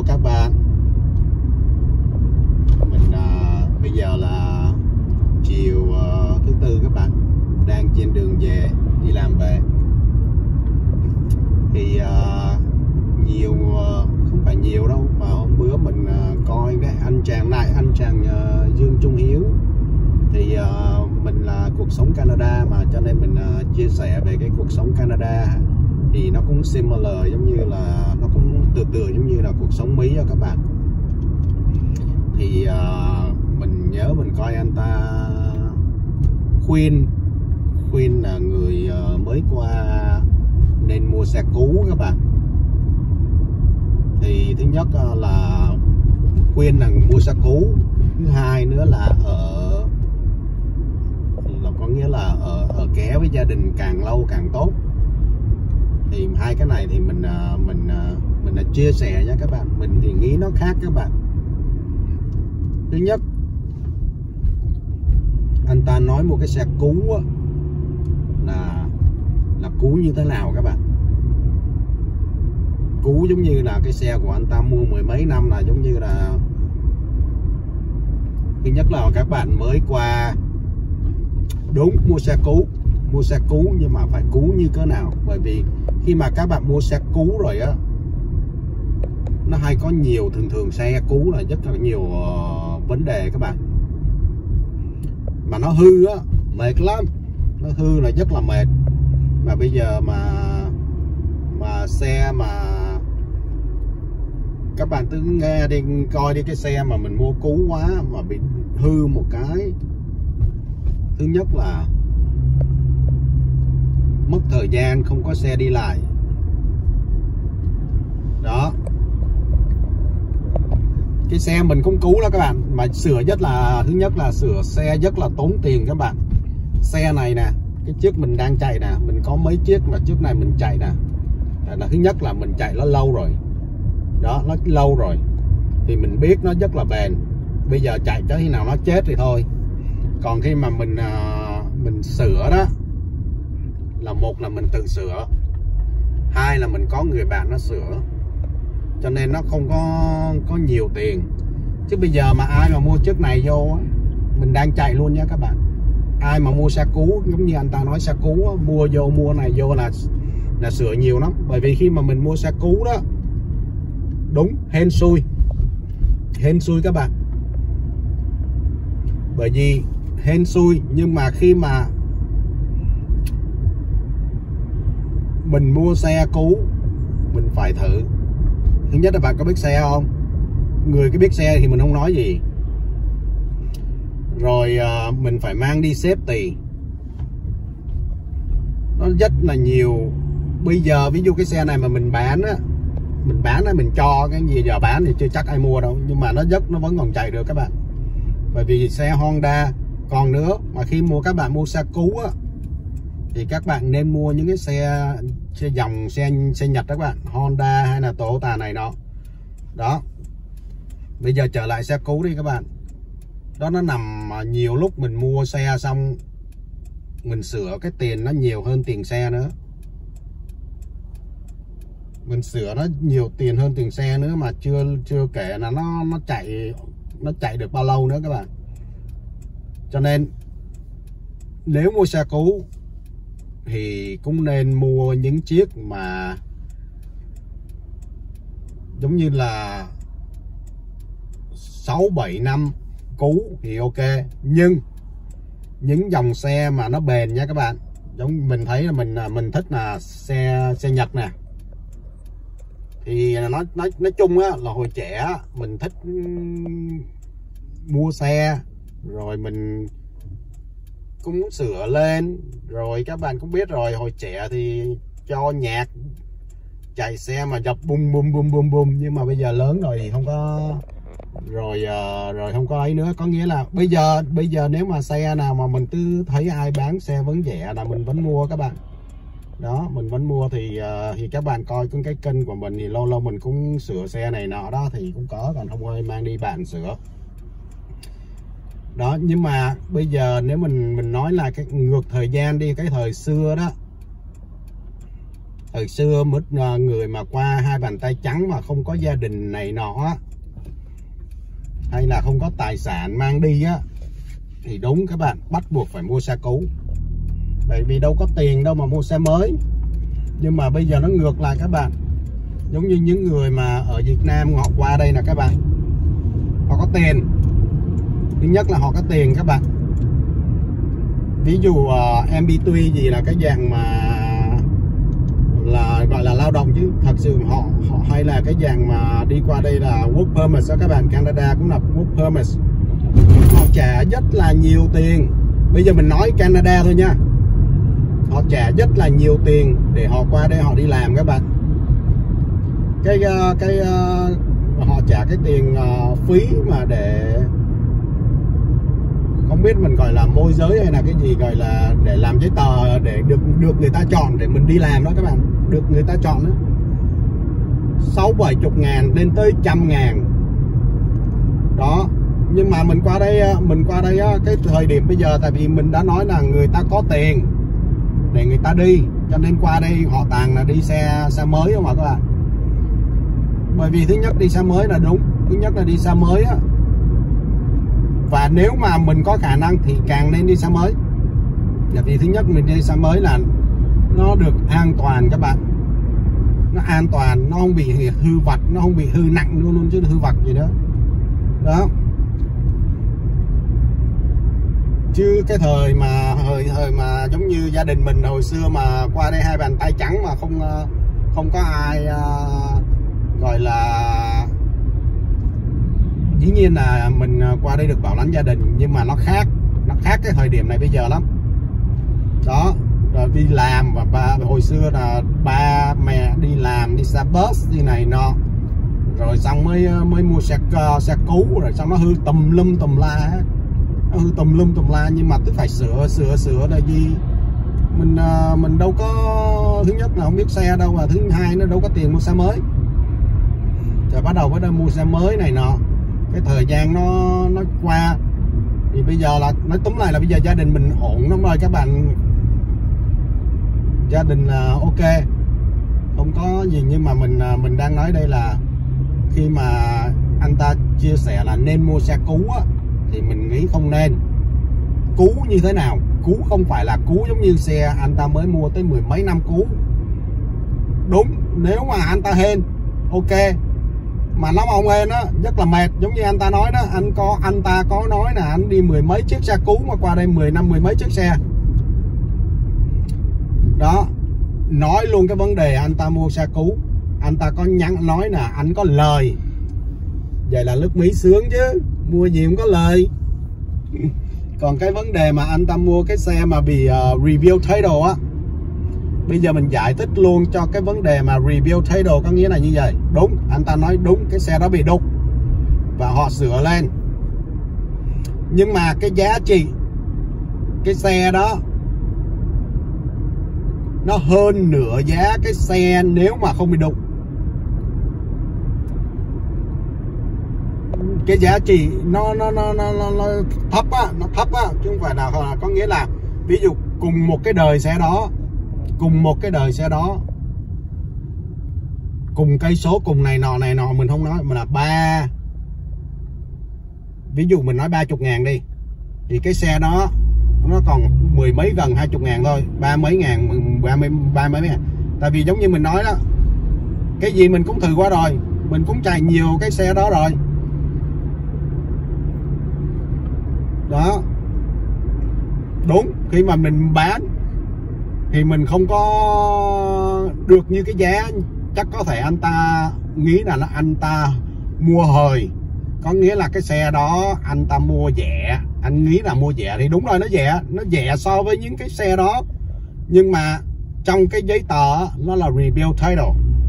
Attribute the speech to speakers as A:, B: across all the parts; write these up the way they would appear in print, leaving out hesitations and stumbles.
A: các bạn. Mình bây giờ là chiều thứ Tư các bạn, đang trên đường về đi làm về. Thì nhiều không phải nhiều đâu, mà hôm bữa mình coi cái anh chàng Dương Trung Hiếu thì mình là cuộc sống Canada mà, cho nên mình chia sẻ về cái cuộc sống Canada thì nó cũng similar, giống như là nó cũng tựa giống như là cuộc sống Mỹ đó các bạn. Thì mình nhớ mình coi anh ta khuyên là người mới qua nên mua xe cũ các bạn. Thì thứ nhất là khuyên là mua xe cũ, thứ hai nữa là có nghĩa là ở ké với gia đình càng lâu càng tốt. Thì hai cái này thì mình là chia sẻ nha các bạn. Mình thì nghĩ nó khác các bạn. Thứ nhất, anh ta nói một cái xe cũ là cũ như thế nào các bạn. Cũ giống như là cái xe của anh ta mua mười mấy năm, là giống như là thứ nhất là các bạn mới qua, đúng, mua xe cũ nhưng mà phải cũ như thế nào. Bởi vì khi mà các bạn mua xe cũ rồi á, nó hay có nhiều, thường xe cũ là rất là nhiều vấn đề các bạn. Mà nó hư á, mệt lắm. Nó hư là rất là mệt. Mà bây giờ mà xe mà các bạn cứ nghe đi, coi đi, cái xe mà mình mua cũ quá mà bị hư một cái, thứ nhất là mất thời gian, không có xe đi lại đó. Cái xe mình cũng cũ đó các bạn, mà sửa rất là, thứ nhất là sửa xe rất là tốn tiền các bạn. Xe này nè, cái chiếc mình đang chạy nè, mình có mấy chiếc mà trước này mình chạy nè, là thứ nhất là mình chạy nó lâu rồi đó, nó lâu rồi thì mình biết nó rất là bền. Bây giờ chạy tới khi nào nó chết thì thôi. Còn khi mà mình sửa đó, là một là mình tự sửa, hai là mình có người bạn nó sửa, cho nên nó không có nhiều tiền. Chứ bây giờ mà ai mà mua chiếc này vô, mình đang chạy luôn nha các bạn. Ai mà mua xe cũ, giống như anh ta nói xe cũ, mua này vô là sửa nhiều lắm. Bởi vì khi mà mình mua xe cũ đó, đúng, hên xui các bạn. Bởi vì hên xui, nhưng mà khi mà mình mua xe cũ, mình phải thử. Thứ nhất là bạn có biết xe không? Người cái biết xe thì mình không nói gì. Rồi mình phải mang đi safety. Nó rất là nhiều. Bây giờ ví dụ cái xe này mà mình bán á, mình cho cái gì giờ bán thì chưa chắc ai mua đâu. Nhưng mà nó vẫn còn chạy được các bạn. Bởi vì xe Honda. Còn nữa, mà khi các bạn mua xe cũ á, thì các bạn nên mua những cái xe dòng xe Nhật đó các bạn, Honda hay là Toyota này nọ đó. Bây giờ trở lại xe cũ đi các bạn. Đó, nó nằm nhiều lúc mình mua xe xong mình sửa cái tiền nó nhiều hơn tiền xe nữa. Mình sửa nó nhiều tiền hơn tiền xe nữa, mà chưa kể là nó chạy được bao lâu nữa các bạn. Cho nên nếu mua xe cũ thì cũng nên mua những chiếc mà giống như là 6-7 năm cũ thì ok. Nhưng những dòng xe mà nó bền nha các bạn. Giống mình thấy là mình thích là xe Nhật nè. Thì nói chung á, là hồi trẻ mình thích mua xe, rồi mình cũng sửa lên. Rồi các bạn cũng biết rồi, hồi trẻ thì cho nhạc chạy xe mà dập bum bum. Nhưng mà bây giờ lớn rồi thì không có, rồi không có ấy nữa. Có nghĩa là bây giờ nếu mà xe nào mà mình cứ thấy ai bán xe vẫn rẻ là mình vẫn mua các bạn. Đó, mình vẫn mua. Thì các bạn coi cái kênh của mình thì lâu mình cũng sửa xe này nọ đó, thì cũng có, còn không ai mang đi bạn sửa đó. Nhưng mà bây giờ nếu mình nói là cái ngược thời gian đi, cái thời xưa đó, Hồi xưa một người mà qua hai bàn tay trắng mà không có gia đình này nọ hay là không có tài sản mang đi á, thì đúng các bạn, bắt buộc phải mua xe cũ. Bởi vì đâu có tiền đâu mà mua xe mới. Nhưng mà bây giờ nó ngược lại các bạn. Giống như những người mà ở Việt Nam họ qua đây là các bạn, họ có tiền. Thứ nhất là họ có tiền các bạn. Ví dụ MB3 gì là cái dạng mà là gọi là lao động, chứ thật sự họ hay là cái dạng mà đi qua đây là work permit đó các bạn. Canada cũng là work permit. Họ trả rất là nhiều tiền. Bây giờ mình nói Canada thôi nha, họ trả rất là nhiều tiền để họ qua đây họ đi làm các bạn. Họ trả cái tiền phí mà để không biết mình gọi là môi giới hay là cái gì, gọi là để làm giấy tờ để được người ta chọn để mình đi làm đó các bạn, được người ta chọn đó. 60-70 ngàn lên tới 100 ngàn đó. Nhưng mà mình qua đây cái thời điểm bây giờ, tại vì mình đã nói là người ta có tiền để người ta đi, cho nên qua đây họ toàn là đi xe mới không mà các bạn. Bởi vì thứ nhất đi xe mới là đúng, thứ nhất là đi xe mới á, và nếu mà mình có khả năng thì càng nên đi xe mới. Bởi vì thứ nhất mình đi xe mới là nó được an toàn các bạn, nó an toàn, nó không bị hư vặt, nó không bị hư nặng luôn chứ hư vặt gì nữa đó. Chứ cái thời mà giống như gia đình mình hồi xưa mà qua đây hai bàn tay trắng mà không có ai gọi là, dĩ nhiên là mình qua đây được bảo lãnh gia đình, nhưng mà nó khác cái thời điểm này bây giờ lắm đó. Rồi đi làm, và hồi xưa là ba mẹ đi làm, đi xe bus đi này nọ, rồi xong mới mua xe cũ, rồi xong nó hư tùm lum tùm la, nó hư tùm lum tùm la. Nhưng mà tức phải sửa là gì, mình đâu có, thứ nhất là không biết xe đâu, và thứ hai nó đâu có tiền mua xe mới. Rồi bắt đầu mua xe mới này nọ, cái thời gian nó qua thì bây giờ là nói túm lại là bây giờ gia đình mình ổn lắm rồi các bạn. Gia đình là ok, không có gì. Nhưng mà mình đang nói đây là khi mà anh ta chia sẻ là nên mua xe cũ á, thì mình nghĩ không nên. Cũ như thế nào? Cũ không phải là cũ giống như xe anh ta mới mua tới 10 mấy năm cũ. Đúng, nếu mà anh ta hên ok, mà nó không hên á rất là mệt. Giống như anh ta nói đó, anh ta có nói là anh đi 10 mấy chiếc xe cũ mà qua đây 10 năm 10 mấy chiếc xe đó. Nói luôn cái vấn đề anh ta mua xe cũ, anh ta có nói là anh có lời. Vậy là nước Mỹ sướng chứ, mua gì cũng có lời. Còn cái vấn đề mà anh ta mua cái xe mà bị rebuild title á, bây giờ mình giải thích luôn cho cái vấn đề mà rebuild title có nghĩa là như vậy. Đúng, anh ta nói đúng, cái xe đó bị đục và họ sửa lên. Nhưng mà cái giá trị cái xe đó nó hơn nửa giá cái xe nếu mà không bị đục. Cái giá trị nó thấp á, chứ không phải là có nghĩa là ví dụ cùng một cái đời xe đó, cùng cây số, cùng này nọ mình không nói, mà là ví dụ mình nói 30 ngàn đi, thì cái xe đó nó còn 10 mấy gần 20 ngàn thôi, 30 mấy ngàn, 30 mấy ngàn. Tại vì giống như mình nói đó, cái gì mình cũng thử qua rồi, mình cũng chạy nhiều cái xe đó rồi đó. Đúng, khi mà mình bán thì mình không có được như cái giá, chắc có thể anh ta nghĩ là anh ta mua hời, có nghĩa là cái xe đó anh ta mua rẻ, anh nghĩ là mua rẻ thì đúng rồi, nó rẻ so với những cái xe đó. Nhưng mà trong cái giấy tờ nó là rebuild title,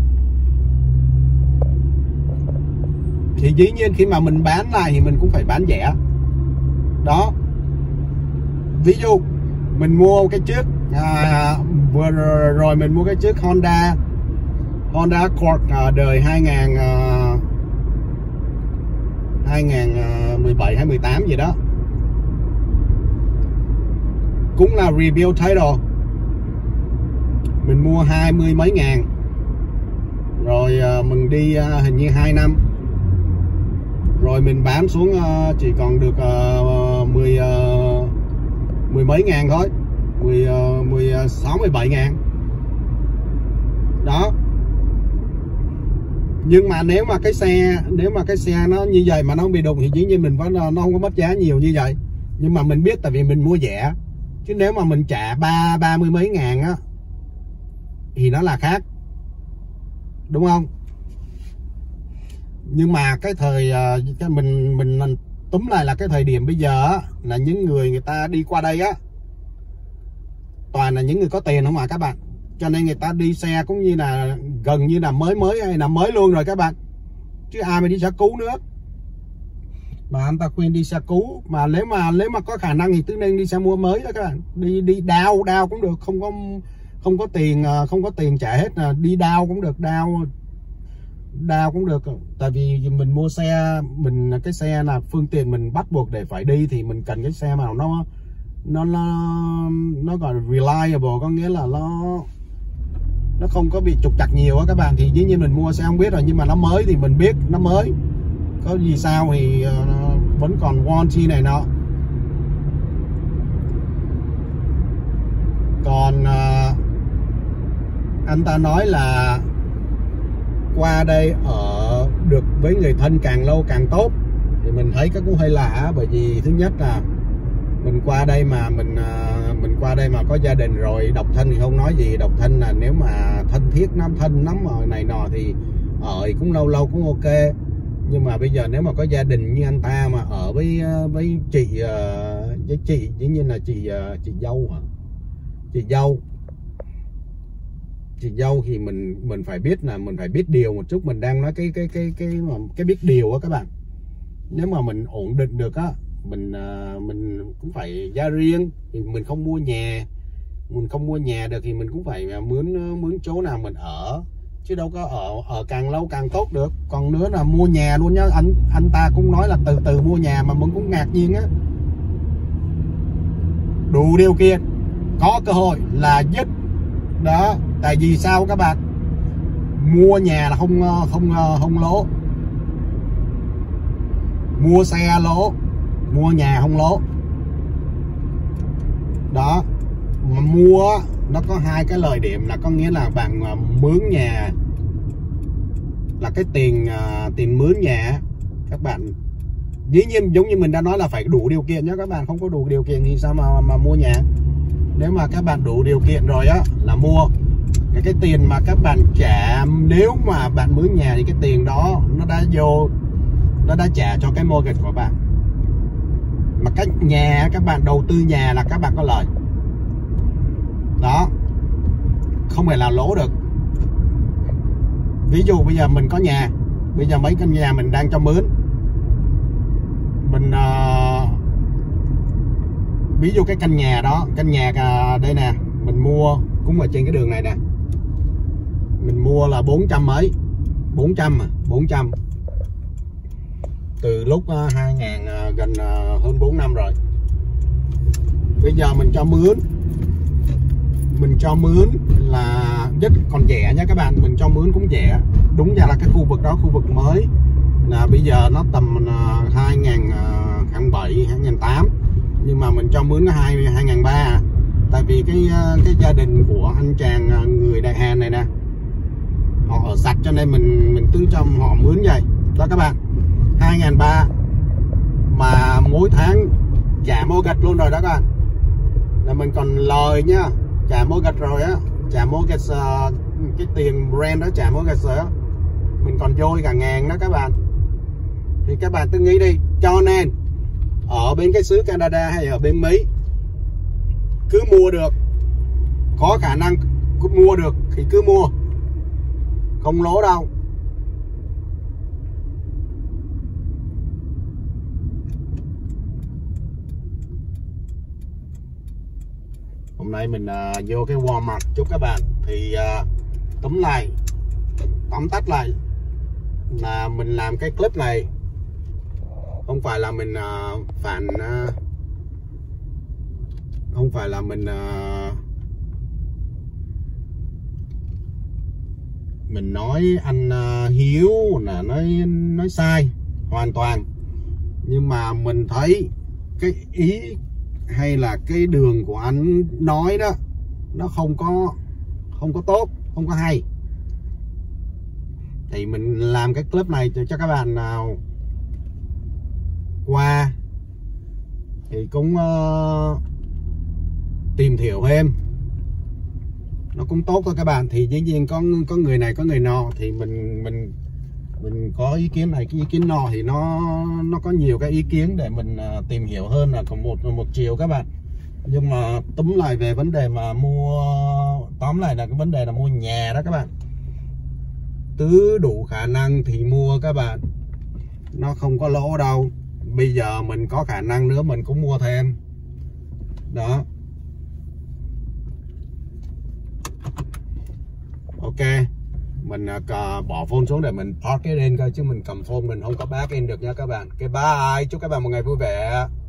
A: thì dĩ nhiên khi mà mình bán lại thì mình cũng phải bán rẻ đó. Ví dụ mình mua cái chiếc vừa rồi mình mua cái chiếc Honda Accord đời 2017 hay 18 gì đó, cũng là rebuild title. mình mua 20 mấy ngàn, rồi mình đi hình như 2 năm, rồi mình bán xuống chỉ còn được 10 mấy ngàn thôi, 16 17 ngàn đó. Nhưng mà nếu mà cái xe nó như vậy mà nó không bị đụng thì dĩ nhiên mình nó không có mất giá nhiều như vậy. Nhưng mà mình biết tại vì mình mua rẻ, chứ nếu mà mình trả 30 mấy ngàn á thì nó là khác, đúng không? Nhưng mà cái thời mình túm lại là cái thời điểm bây giờ á, là những người ta đi qua đây á toàn là những người có tiền không à các bạn. Cho nên người ta đi xe cũng như là gần như là mới hay là mới luôn rồi các bạn, chứ ai mà đi xe cũ nữa. Mà anh ta khuyên đi xe cũ, mà nếu mà có khả năng thì cứ nên đi xe mua mới đó các bạn. Đi đao cũng được, không có tiền trả hết, là đi đao cũng được, đao cũng được. Tại vì mình mua xe, cái xe là phương tiện mình bắt buộc để phải đi, thì mình cần cái xe mà nó gọi là reliable, có nghĩa là nó không có bị trục trặc nhiều á các bạn. Thì dĩ nhiên mình mua xe không biết rồi, nhưng mà nó mới thì mình biết nó mới, có gì sao thì vẫn còn warranty này nọ. Còn anh ta nói là qua đây ở được với người thân càng lâu càng tốt, thì mình thấy cái cũng hơi lạ. Bởi vì thứ nhất là mình qua đây mà có gia đình rồi. Độc thân thì không nói gì, độc thân là nếu mà thân thiết thân lắm rồi này nọ thì ở cũng lâu cũng ok. Nhưng mà bây giờ nếu mà có gia đình như anh ta mà ở với chị dĩ nhiên là chị dâu hả? Chị dâu thì mình phải biết là mình phải biết điều một chút. Mình đang nói cái biết điều á các bạn. Nếu mà mình ổn định được á, mình cũng phải ra riêng, thì mình không mua nhà được thì mình cũng phải mướn chỗ nào mình ở, chứ đâu có ở càng lâu càng tốt được. Còn nữa là mua nhà luôn nhá. Anh ta cũng nói là từ từ mua nhà, mà mình cũng ngạc nhiên á. Đủ điều kiện, có cơ hội là dứt đó. Tại vì sao các bạn? Mua nhà là không lỗ, mua xe lỗ, mua nhà không lỗ đó. Mà mua nó có hai cái lợi điểm, là có nghĩa là bạn mướn nhà là cái tiền mướn nhà các bạn, dĩ nhiên giống như mình đã nói là phải đủ điều kiện nhé các bạn. Không có đủ điều kiện thì sao mà mua nhà. Nếu mà các bạn đủ điều kiện rồi á là mua. Cái tiền mà các bạn trả nếu mà bạn mướn nhà thì cái tiền đó nó đã trả cho cái mortgage của bạn. Mà cái nhà các bạn đầu tư nhà là các bạn có lời đó, không phải là lỗ được. Ví dụ bây giờ mình có nhà, bây giờ mấy căn nhà mình đang cho mướn, mình ví dụ cái căn nhà đó, căn nhà đây nè, mình mua cũng ở trên cái đường này nè, mình mua là 400 mấy, 400 từ lúc 2000 gần hơn 4 năm rồi. Bây giờ mình cho mướn là rất còn rẻ nha các bạn. Mình cho mướn cũng rẻ. Đúng ra là cái khu vực đó, khu vực mới là bây giờ nó tầm 2007, 2008, nhưng mà mình cho mướn 2003. Tại vì cái gia đình của anh chàng người Đại Hàn này nè, họ ở sạch cho nên mình cứ cho họ mướn vậy đó các bạn. 2003 mà mỗi tháng trả mortgage luôn rồi đó các bạn, là mình còn lời nhá. Trả mortgage rồi á, trả mortgage cái tiền rent đó, trả mortgage rồi á, mình còn dôi cả ngàn đó các bạn. Thì các bạn cứ nghĩ đi. Cho nên ở bên cái xứ Canada hay ở bên Mỹ, cứ mua được, có khả năng cứ mua được thì cứ mua, không lỗ đâu. Hôm nay mình vô cái Walmart chút các bạn. Thì tóm tắt lại là mình làm cái clip này không phải là mình mình nói anh Hiếu là nói sai hoàn toàn, nhưng mà mình thấy cái ý hay là cái đường của anh nói đó nó không có tốt, không có hay, thì mình làm cái clip này cho các bạn nào qua thì cũng tìm hiểu thêm, nó cũng tốt thôi các bạn. Thì dĩ nhiên có người này có người nọ, thì mình có ý kiến này cái ý kiến nọ, thì nó có nhiều cái ý kiến để mình tìm hiểu hơn là còn một chiều các bạn. Nhưng mà túm lại về vấn đề mà tóm lại là cái vấn đề là mua nhà đó các bạn, tứ đủ khả năng thì mua các bạn, nó không có lỗ đâu. Bây giờ mình có khả năng nữa mình cũng mua thêm đó. Ok, mình bỏ phone xuống để mình park cái lên coi, chứ mình cầm phone mình không có back in được nha các bạn. Cái bye, chúc các bạn một ngày vui vẻ.